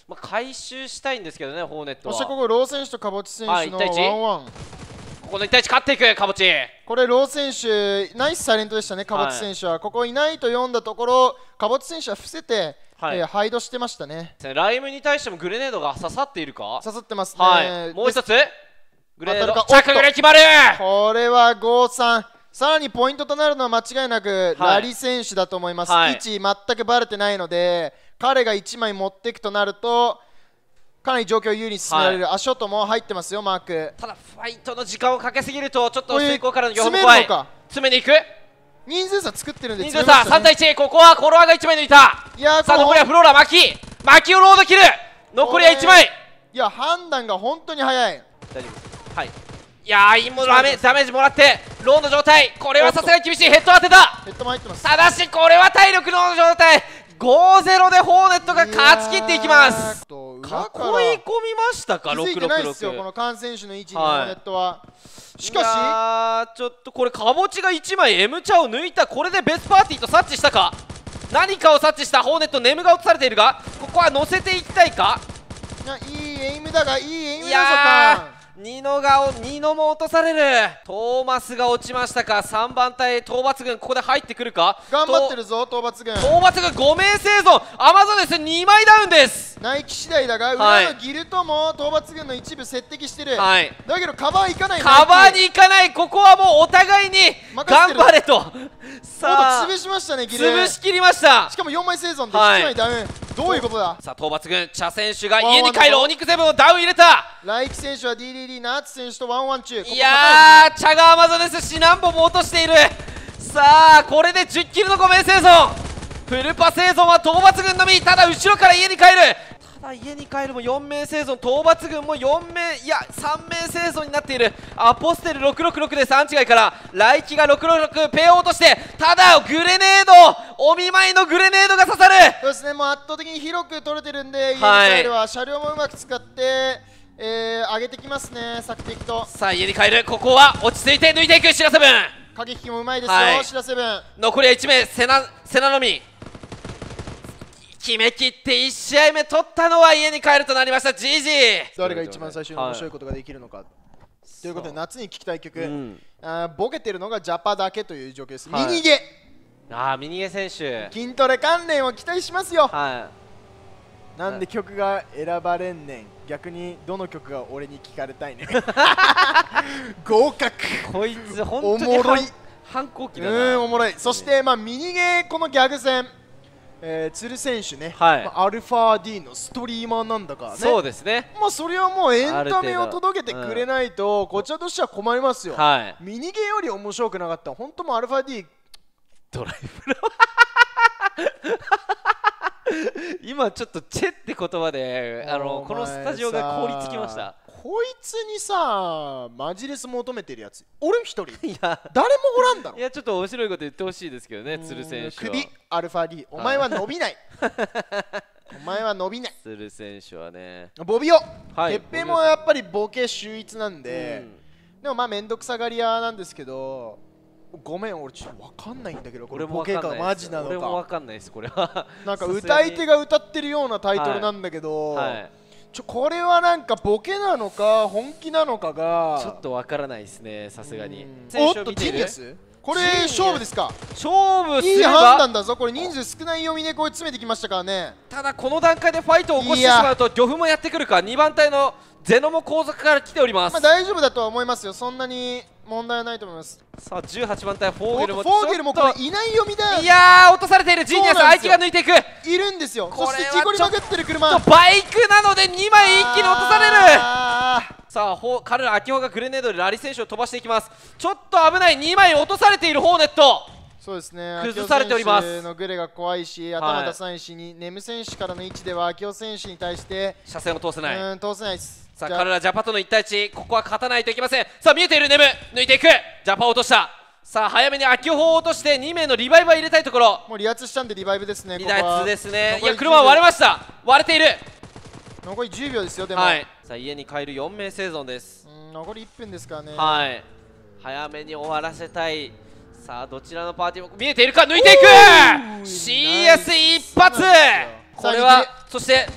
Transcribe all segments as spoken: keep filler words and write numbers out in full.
まあ、回収したいんですけどね、ホーネットは。 そしてここロー選手とかぼち選手のワンワン。 ここのいち対いち勝っていくかぼち。 これロー選手ナイスサイレントでしたね。かぼち選手は、はい、ここいないと読んだところかぼち選手は伏せて、はい、えー、ハイドしてましたね。 ライムに対してもグレネードが刺さっているか。 刺さってますね、 はい、もう一つグレネード着グレ決まる。 これはごたいさん。さらにポイントとなるのは間違いなくラリ選手だと思います、はい、位置全くバレてないので彼がいちまい持っていくとなるとかなり状況を有利に進められる、はい、足音も入ってますよマーク。 ただファイトの時間をかけすぎるとちょっと成功からのよん怖い。詰めに行く。 人数差作ってるんで人数差さん対いち。ここはコロワがいちまい抜いた。いやさあ残りはフローラ巻き巻きをロード切る。残りはいちまい。 いや判断が本当に早い。 大丈夫。はい、いやー、今ダメダメージもらってローの状態。これはさすがに厳しい。ヘッド当てた。 ヘッドも入ってます。 ただしこれは体力の状態。ごたいゼロでホーネットが勝ち切っていきます。囲い込みましたか。 気づいてないですよこのカン選手の位置にホーネットは。しかしちょっとこれかぼちがいちまい M チャを抜いた。これでベスパーティーと察知したか。何かを察知したホーネット。ネムが落とされているがここは乗せていきたいか。 いいエイムだがいいエイムだぞか。 ニノがニノも落とされる。トーマスが落ちましたか。さんばん隊討伐軍ここで入ってくるか。 頑張ってるぞ討伐軍。 討伐軍ご名生存。アマゾンですにまいダウンです。 ナイキ次第だが、はい、裏のギルトも討伐軍の一部接敵してる、はい、だけどカバー行かない。 カバーに行かない。ここはもうお互いに頑張れと。 さあ潰しましたね。ギル潰しきりました。 しかもよんまい生存でいちまいダウン、はい、どういうことだ。 さあ討伐軍茶選手が家に帰る。オニックセブンをダウン入れた。 ライキ選手は ディーディーディー ナーツ選手とワンワン中。 いやーチャガーアマゾンです。シナンボも落としている。さあこれでじゅっキルのご名生存。フルパ生存は討伐軍のみ。ただ後ろから家に帰る。ただ家に帰るもよんめい生存。討伐軍もよんめいいやさんめい生存になっている。アポステルろくろくろくです。アンチガイからライキがろくろくろくペアを落として、ただグレネードお見舞いのグレネードが刺さる。 そうですね、もう圧倒的に広く取れてるんで、家に帰るは車両もうまく使ってえー、上げてきますね、索敵と。 さあ家に帰る。ここは落ち着いて抜いていく。シラセブン駆け引きもうまいですよ、はい、シラセブン。 残りはいち名セナセナのみ。決めきっていち試合目取ったのは家に帰るとなりました。 ジージー。 誰が一番最初に面白いことができるのか、はい、ということで夏に聴きたい曲、うん、あボケてるのがジャパだけという状況です、はい、ミニゲ。 ああミニゲ選手筋トレ関連を期待しますよ。 はい、 なんで曲が選ばれんねん。逆にどの曲が俺に聞かれたいねん。合格。 こいつ本当におもろい反抗期だな。 うんおもろい。そしてまあミニゲーこのギャグ戦、えー、鶴選手ね、 はい、 まあ、アルファ D のストリーマーなんだからね。 そうですね。 まあそれはもうエンタメを届けてくれないと、うん、こちらとしては困りますよ。はい、ミニゲーより面白くなかった本当もうアルファ D ドライブロ今ちょっとチェって言葉であのこのスタジオが凍りつきました。 こいつにさマジレス求めてるやつ俺一人。いや誰もおらんだろ。 いやちょっと面白いこと言ってほしいですけどね。鶴選手は首アルファ D お前は伸びない。お前は伸びない。 鶴選手はねボビオ、はい、鉄平もやっぱりボケ秀逸なんで、うん、でもまあ面倒くさがり屋なんですけど、ごめん俺ちょっと分かんないんだけどこれボケかマジなのか。 俺も分かんないですこれは。 なんか歌い手が歌ってるようなタイトルなんだけど、はいはい、ちょこれはなんかボケなのか本気なのかがちょっと分からないですねさすがに。 おっとジニアスこれ勝負ですか。 勝負すればいい判断だぞ。これ人数少ない読みでこれ詰めてきましたからね。 ただこの段階でファイトを起こしてしまうと漁夫もやってくるか。にばん隊のゼノも後続から来ております。 まあ大丈夫だとは思いますよ。そんなに問題はないと思います。 さあじゅうはちばん隊フォーゲルもフォーゲルもこれいない読みだ。 いやー落とされている。ジーニアス相手が抜いていく。 いるんですよ。そして事故りまくってる車。 バイクなのでにまい一気に落とされる。さあ彼ら秋穂がグレネードでラリ選手を飛ばしていきます。ちょっと危ない。にまい落とされているホーネット。 そうですね。 崩されております。 秋穂選手のグレが怖いし頭出さないし、ネム選手からの位置では秋穂選手に対して車線を通せない。 うん通せないです。 さあ彼らジャパとのいち対いち、ここは勝たないといけません。さあ見えているネム抜いていく。ジャパを落とした。さあ早めに秋穂を落としてに名のリバイバー入れたいところ。 もう離脱したんでリバイブですね。 離脱ですね。いや車は割れました。割れている。 残りじゅうびょうですよ。でも、 はい、さあ家に帰るよん名生存です。 うん残りいっぷんですからね。 はい、早めに終わらせたい。さあどちらのパーティーも見えているか。抜いていく シーエス 一発。これはそして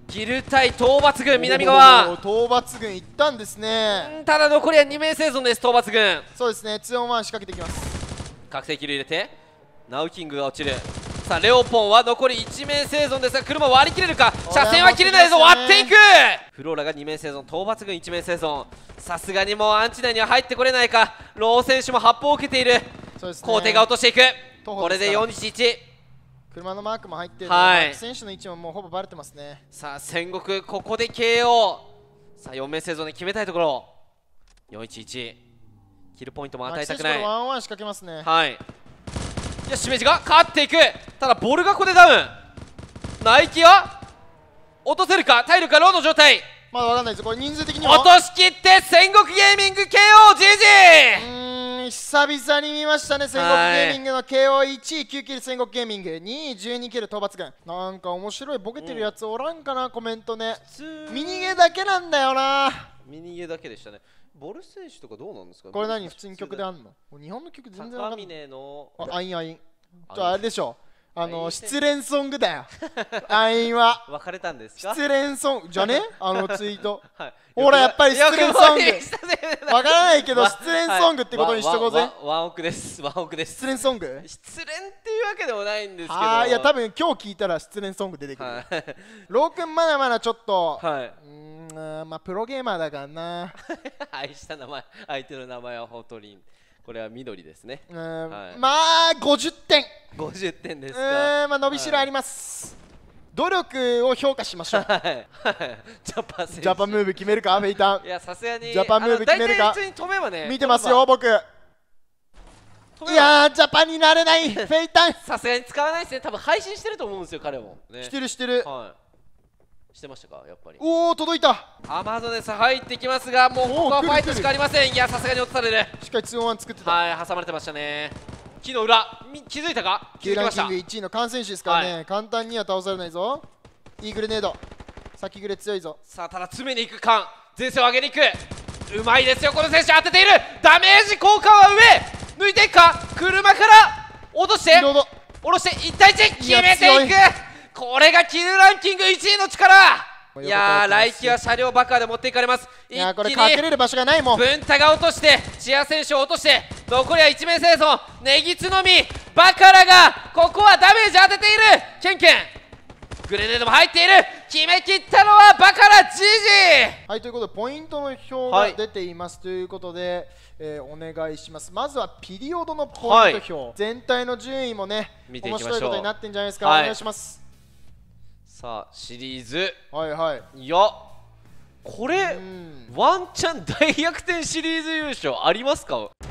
キル対討伐軍南側。 討伐軍行ったんですね。 ただ残りはに名生存です。討伐軍。 そうですね、ツーオンワン仕掛けていきます。 覚醒キル入れてナウキングが落ちる。さあレオポンは残りいち名生存ですが車割り切れるか。車線は切れないぞ、割っていく。フローラがに名生存、討伐軍いち名生存。さすがにもうアンチ内には入ってこれないか。ロー選手も発砲を受けている。 そうですね、 皇帝が落としていく。これでよんいちいち。 車のマークも入ってる、 はい、 選手の位置ももうほぼバレてますね。 さあ戦国ここで ケーオー。 さあよん名生存で決めたいところ。よんいちいちキルポイントも与えたくない。 ワンワン仕掛けますね。 はい、いやしめじが勝っていく。ただボルがここでダウン。ナイキは落とせるか。体力がローの状態。 まだわかんないです。これ人数的には落としきって戦国ゲーミング ケーオー ジージー。 うーん久々に見ましたね、戦国ゲーミングの ケーオーいちいきゅうキル戦国ゲーミング、にいじゅうにキル討伐軍。なんか面白いボケてるやつおらんかな、コメントね。ミニゲーだけなんだよな。 ミニゲーだけでしたね。ボル選手とかどうなんですか。 これ何普通に曲であんの。日本の曲全然わかんない。 高峰のあ、アインアイン。ちょあれでしょ、あの失恋ソングだよ。アインは別れたんですか。 失恋ソングじゃね、あのツイート。 はい、 ほらやっぱり失恋ソングわからないけどわ失恋ソングってことにしとこうぜ。 ワンオクです。ワンオクです。 失恋ソング、 失恋っていうわけでもないんですけど。 ああいや多分今日聞いたら失恋ソング出てくる。ロー君まだまだちょっと、 はい、 うーんまあプロゲーマーだからな。 愛した名前、相手の名前はホトリン。これは緑ですね。 うん、 はい、 まあごじゅってん。 ごじゅってんですか。 うんまあ伸びしろあります。はい、努力を評価しましょう。 はい、ジャパンジャパンムーブ決めるか、フェイタン。 いやさすがにジャパンムーブ決めるか。 普通に止めばね。 見てますよ僕。いやージャパンになれないフェイタン。 さすがに使わないですね。多分配信してると思うんですよ彼も。ね、 してるしてる。 はい。してましたかやっぱり。 おお届いた。 アマゾネス入ってきますがもうここはファイトしかありません。いやさすがに落とされる。 しっかりツーオンワン作ってた。 はい挟まれてましたね。木の裏気づいたか。気づきました。 ランキングいちいの感染種ですからね、はい、簡単には倒されないぞ。いいグレネード先グレ強いぞ。 さあただ詰めに行く感前線を上げに行く。うまいですよこの選手当てている。ダメージ効果は上抜いていくか。車から落として下ろしていち対いち決めていく。これがキルランキングいちいの力。いやー来季は車両爆破で持っていかれます。 いやこれ隠れる場所がないもん。 ブンタが落としてチア選手を落として残りはいち名生存。ネギツのみバカラがここはダメージ当てている。ケンケングレネードも入っている。決めきったのはバカラ ジージー。 はいということでポイントの表が出ています、はい、ということで、えー、お願いします。まずはピリオドのポイント表、はい、全体の順位もね面白いことになってんじゃないですか、はい、お願いします。 さあシリーズはいはい。 いやこれワンチャン大逆転シリーズ優勝ありますか。